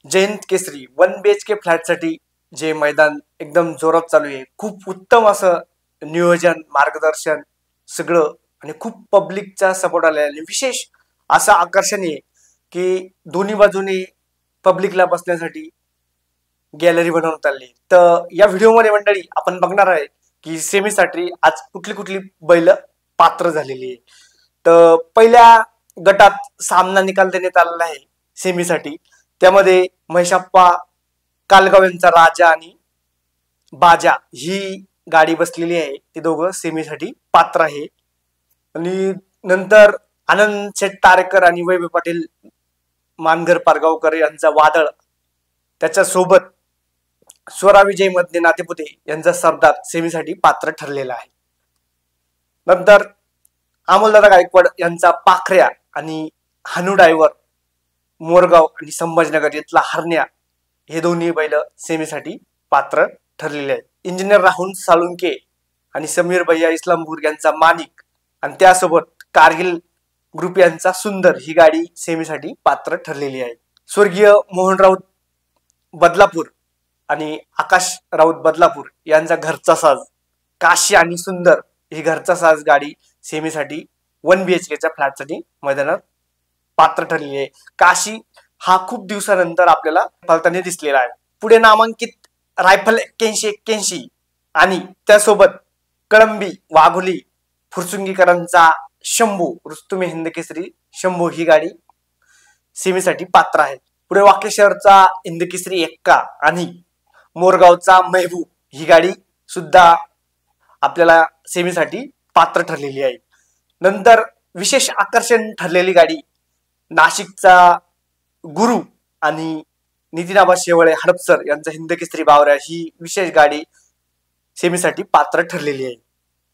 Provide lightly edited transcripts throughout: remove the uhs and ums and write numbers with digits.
जयंत केसरी 1 BHK फ्लॅटसाठी जे मैदान एकदम जोरात चालू आहे. खूप उत्तम असं नियोजन, मार्गदर्शन सगळं आणि खूप पब्लिकचा सपोर्ट आलेला आहे. विशेष असं आकर्षण आहे की दोन्ही बाजूने पब्लिकला बसण्यासाठी गॅलरी बनवण्यात आली. तर या व्हिडिओमध्ये मंडळी आपण बघणार आहे की सेमीसाठी आज कुठली कुठली बैल पात्र झालेली आहे. तर पहिल्या गटात सामना निकाल देण्यात आलेला आहे सेमीसाठी. त्यामध्ये महेशप्पा कालगाव यांचा राजा आणि बाजा ही गाडी बसलेली आहे. ते दोघं सेमीसाठी पात्र आहे. आणि नंतर आनंद शेठ तारेकर आणि वैभव पाटील मानघर पारगावकर यांचा वादळ, त्याच्यासोबत स्वरा विजय मधने नातेपुते यांचा सरदार सेमीसाठी पात्र ठरलेला आहे. नंतर अमोलदादा गायकवाड यांचा पाखऱ्या आणि हानू डायव्हर मोरगाव आणि संभाजीनगर इथला हरण्या हे दोन्ही बैल सेमीसाठी पात्र ठरलेले आहेत. इंजिनियर राहुल साळुंके आणि समीर भैया इस्लामपूर यांचा मानिक आणि त्यासोबत कारगिल ग्रुप यांचा सुंदर ही गाडी सेमीसाठी पात्र ठरलेली आहे. स्वर्गीय मोहन राऊत बदलापूर आणि आकाश राऊत बदलापूर यांचा घरचा साज काशी आणि सुंदर ही घरचा साज गाडी सेमीसाठी 1 BHKच्या फ्लॅटसाठी मैदानात पात्र ठरलेली आहे. काशी हा खूप दिवसानंतर आपल्याला पळताना दिसलेला आहे. पुढे नामांकित रायफल 8181 आणि त्यासोबत कळंबी वाघोली फुरसुंगीकरांचा शंभू रुस्तुमे हिंद केसरी शंभू ही गाडी सेमीसाठी पात्र आहे. पुढे वाके शहरचा हिंद केसरी एक्का आणि मोरगावचा महबूब ही गाडी सुद्धा आपल्याला सेमीसाठी पात्र ठरलेली आहे. नंतर विशेष आकर्षण ठरलेली गाडी नाशिकचा गुरु आणि नितीनाबा शेवळे हडपसर यांचा हिंद केसरी बावऱ्या ही विशेष गाडी सेमीसाठी पात्र ठरलेली आहे.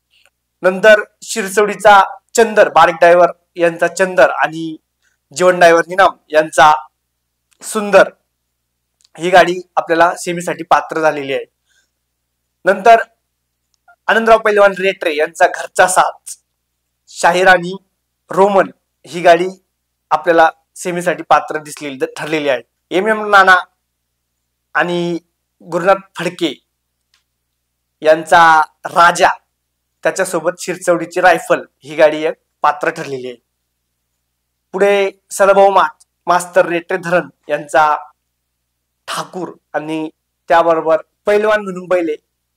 नंतर शिरसवडीचा चंदर बारीक डायव्हर यांचा चंदर आणि जीवन डायव्हर निनाम यांचा सुंदर ही गाडी आपल्याला सेमीसाठी पात्र झालेली आहे. नंतर आनंदराव पैलवान रेटरे यांचा घरचा साथ शाहीर आणि रोमन ही गाडी आपल्याला सेमीसाठी पात्र ठरलेली आहे. MM नाना आणि गुरुनाथ फडके यांचा राजा त्याच्यासोबत शिरचवडीची रायफल ही गाडी एक पात्र ठरलेली आहे. पुढे सदाभाऊ मास्तर रेटरे धरण यांचा ठाकूर आणि त्याबरोबर पैलवान म्हणून बैले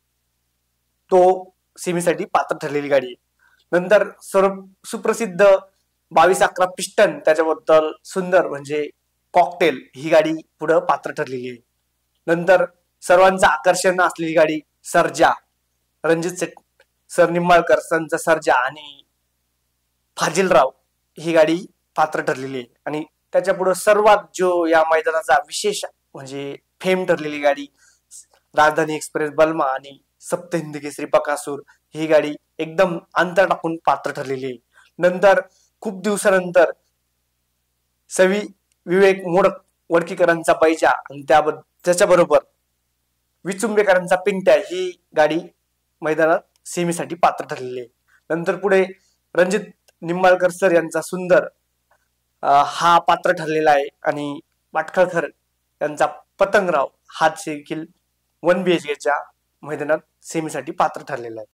तो सेमीसाठी पात्र ठरलेली गाडी आहे. नंतर सुप्रसिद्ध 2211 पिस्टन त्याच्याबद्दल सुंदर म्हणजे कॉकटेल ही गाडी पुढे पात्र ठरलेली आहे. नंतर सर्वांचं आकर्षण असलेली गाडी सर्जा रणजित सर निंबाळकर संचा सर्जा आणि फाजिलराव ही गाडी पात्र ठरलेली आहे. आणि त्याच्या पुढे सर्वात जो या मैदानाचा विशेष म्हणजे फेम ठरलेली गाडी राजधानी एक्सप्रेस बलमा आणि सप्त हिंद केसरी बकासूर ही गाडी एकदम अंतर टाकून पात्र ठरलेली आहे. नंतर खूप दिवसानंतर सवी विवेक मोडक वडकीकरांचा बैजा आणि त्याच्याबरोबर विचुंबेकरांचा पिंट्या ही गाडी मैदानात सेमीसाठी पात्र ठरलेली आहे. नंतर पुढे रणजित निंबाळकर सर यांचा सुंदर हा पात्र ठरलेला आहे आणि पाटखळकर यांचा पतंगराव हा देखील 1 BHKच्या मैदानात सेमीसाठी पात्र ठरलेला आहे.